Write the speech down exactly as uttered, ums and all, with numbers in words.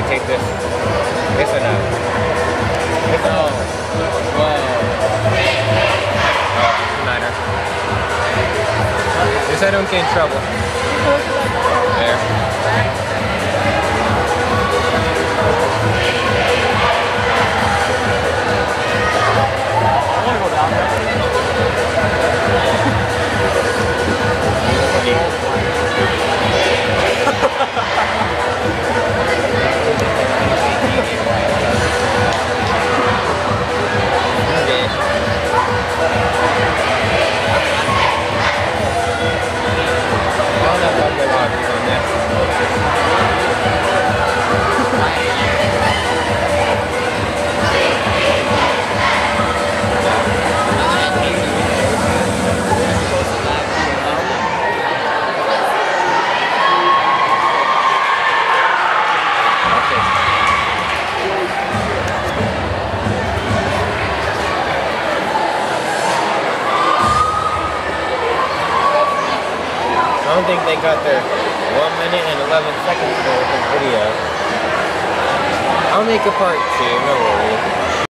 take this. This or no? This or no? Whoa. Oh, doesn't matter. At least I don't get in trouble. There. I want to go down there. I don't think they got their one minute and eleven seconds for this video. I'll make a part two, no worries.